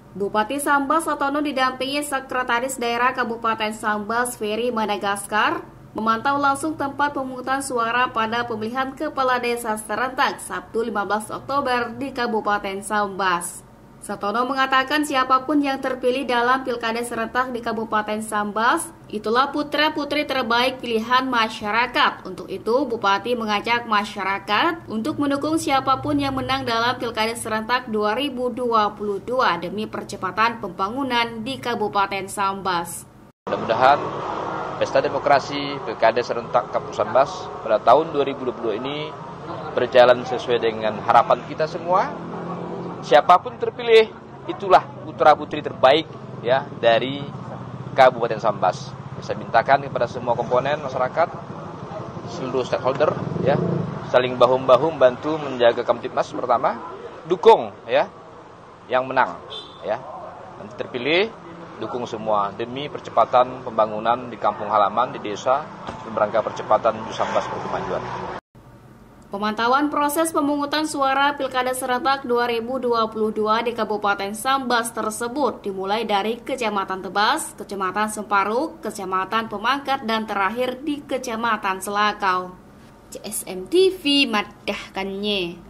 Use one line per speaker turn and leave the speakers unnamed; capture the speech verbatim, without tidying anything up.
Bupati Sambas Satono didampingi Sekretaris Daerah Kabupaten Sambas Ferry Madagaskar memantau langsung tempat pemungutan suara pada pemilihan Kepala Desa serentak Sabtu lima belas Oktober di Kabupaten Sambas. Satono mengatakan siapapun yang terpilih dalam Pilkada serentak di Kabupaten Sambas, itulah putra-putri terbaik pilihan masyarakat. Untuk itu, Bupati mengajak masyarakat untuk mendukung siapapun yang menang dalam Pilkada serentak dua ribu dua puluh dua demi percepatan pembangunan di Kabupaten Sambas.
Mudah-mudahan Pesta Demokrasi Pilkada serentak Kabupaten Sambas pada tahun dua ribu dua puluh ini berjalan sesuai dengan harapan kita semua. Siapapun terpilih, itulah putra-putri terbaik ya dari Kabupaten Sambas. Saya mintakan kepada semua komponen masyarakat, seluruh stakeholder ya, saling bahu-membahu membantu menjaga Kamtibmas pertama, dukung ya yang menang ya. Nanti terpilih, dukung semua demi percepatan pembangunan di kampung halaman, di desa, dalam rangka percepatan menuju Sambas berkemajuan.
Pemantauan proses pemungutan suara Pilkada serentak dua ribu dua puluh dua di Kabupaten Sambas tersebut dimulai dari Kecamatan Tebas, Kecamatan Semparuk, Kecamatan Pemangkat, dan terakhir di Kecamatan Selakau. C S M T V madahkannya.